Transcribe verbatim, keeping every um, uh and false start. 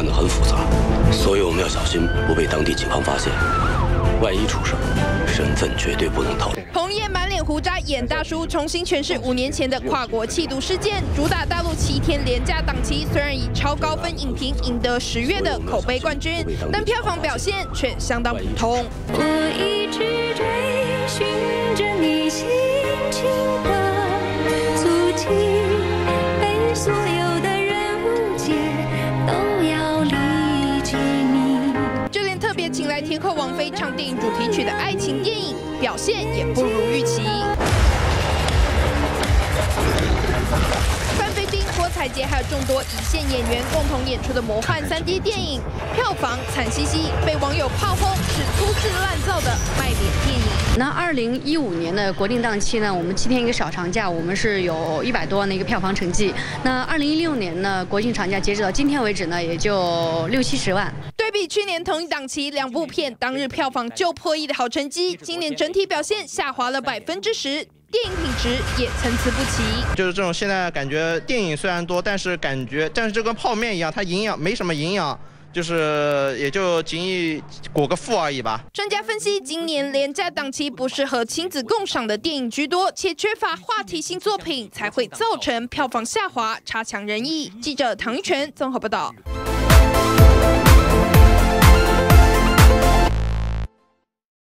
案子很复杂，所以我们要小心不被当地警方发现。万一出事，身份绝对不能透露。 彭业满脸胡渣演大叔，重新诠释五年前的跨国缉毒事件，主打大陆七天连假档期，虽然以超高分影评赢得十月的口碑冠军，但票房表现却相当普通。 我一直追寻着你心情的足迹，被所有的人误解，都要理解你。 就连特别请来天后王菲唱电影主题曲的爱情电影，表现也不如预期。范菲冰、郭采洁还有众多一线演员共同演出的魔幻 三 D 电影，票房惨兮兮，被网友炮轰是粗制滥造的卖脸电影。 那二零一五年的国定档期呢，我们七天一个小长假，我们是有一百多万的一个票房成绩。那二零一六年呢，国庆长假截止到今天为止呢，也就六七十万。 对比去年同一档期两部片当日票房就破亿的好成绩，今年整体表现下滑了百分之十。电影品质也参差不齐， 就是这种现在感觉电影虽然多，但是感觉但是就跟泡面一样，它营养没什么营养，就是也就仅以果个腹而已吧。 专家分析，今年连假档期不适合亲子共赏的电影居多，且缺乏话题性作品，才会造成票房下滑，差强人意。记者唐一泉综合报道。